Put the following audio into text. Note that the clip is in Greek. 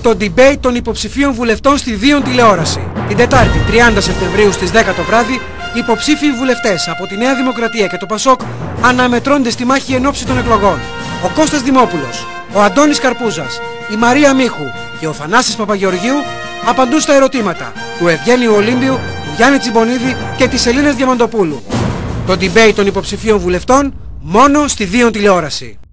το debate των υποψηφίων βουλευτών στη Δίον τηλεόραση. Την Τετάρτη 30 Σεπτεμβρίου στις 10 το βράδυ, οι υποψήφιοι βουλευτές από τη Νέα Δημοκρατία και το Πασόκ αναμετρώνται στη μάχη εν ώψη των εκλογών. Ο Κώστας Δημόπουλος, ο Αντώνης Καρπούζας, η Μαρία Μίχου και ο Θανάσης Παπαγεωργίου απαντούν στα ερωτήματα του Ευγένιου Ολύμπιου, του Γιάννη Τσιμπονίδη και της Ελένας Διαμαντοπούλου. Το debate των υποψηφίων βουλευτών μόνο στη Δίον τηλεόραση.